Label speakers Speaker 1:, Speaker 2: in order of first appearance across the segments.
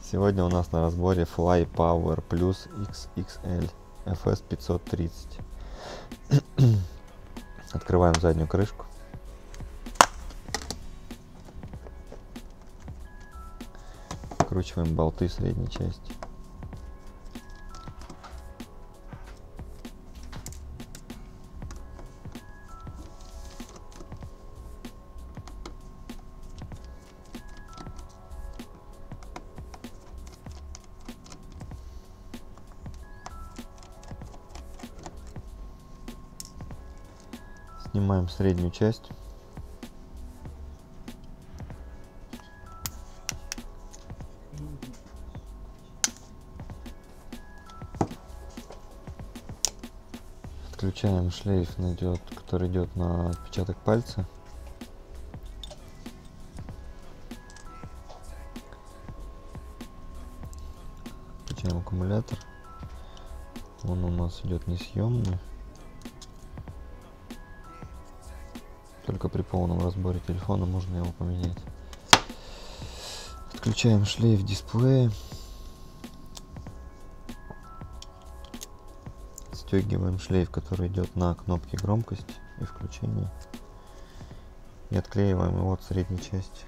Speaker 1: Сегодня у нас на разборе Fly Power Plus XXL FS 530. Открываем заднюю крышку. Вкручиваем болты средней части. Снимаем среднюю часть. Отключаем шлейф, который идет на отпечаток пальца. Включаем аккумулятор. Он у нас идет несъемный. Только при полном разборе телефона можно его поменять. Отключаем шлейф дисплея. Отстегиваем шлейф, который идет на кнопке громкости и включения. И отклеиваем его от средней части.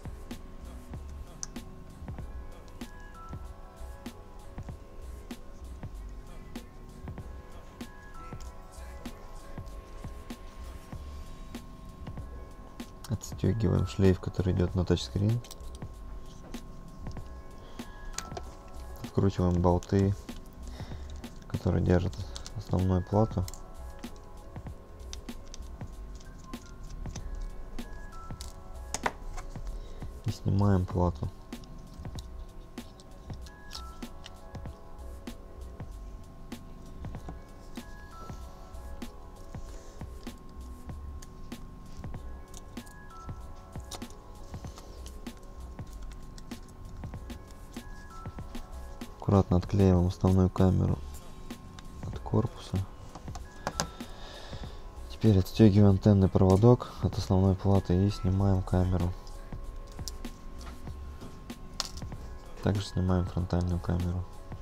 Speaker 1: Отстегиваем шлейф, который идет на тачскрин. Откручиваем болты, которые держат основную плату. И снимаем плату. Аккуратно отклеиваем основную камеру от корпуса. Теперь отстегиваем антенный проводок от основной платы и снимаем камеру. Также снимаем фронтальную камеру.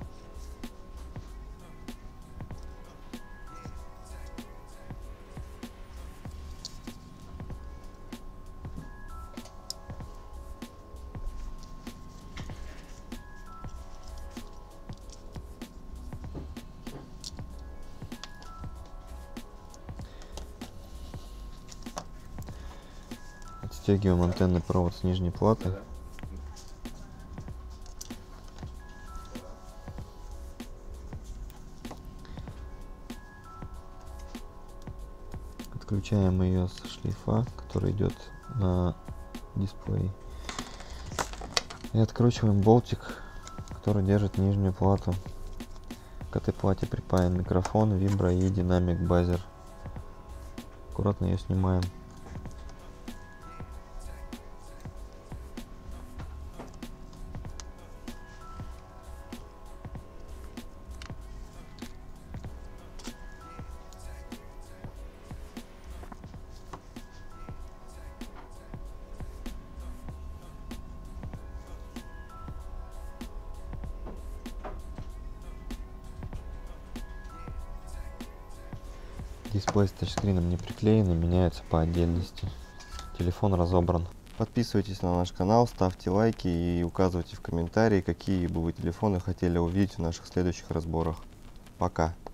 Speaker 1: Отстегиваем антенный провод с нижней платы. Отключаем ее с шлейфа, который идет на дисплей. И откручиваем болтик, который держит нижнюю плату. К этой плате припаян микрофон, вибро и динамик базер. Аккуратно ее снимаем. Дисплей с тачскрином не приклеен и меняется по отдельности. Телефон разобран. Подписывайтесь на наш канал, ставьте лайки и указывайте в комментарии, какие бы вы телефоны хотели увидеть в наших следующих разборах. Пока!